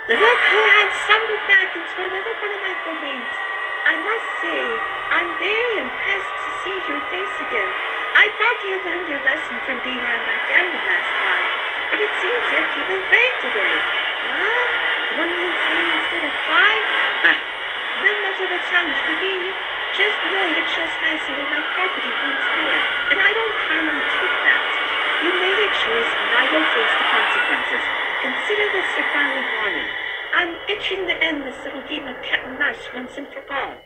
Look who had stumbled back into another one of my buildings. I must say, I'm very impressed to see your face again. I thought you learned your lesson from being around my family last time, but it seems like you've been brave today. Huh? One more three instead of five? Huh. Not much of a challenge for me. Just know you're trespassing on my property once more, and I don't kindly take that. You made a choice, and I will face the consequences. Consider this your final warning. I'm itching to end this little game of cat and mouse once and for all.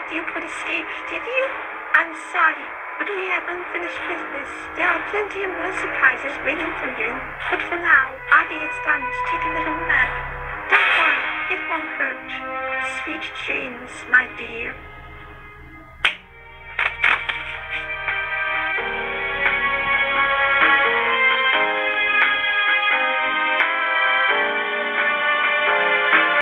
You could escape, did you? I'm sorry, but we have unfinished business. There are plenty of more surprises waiting for you. But for now, Adi, it's time to take a little nap. Don't worry, it won't hurt. Sweet dreams, my dear.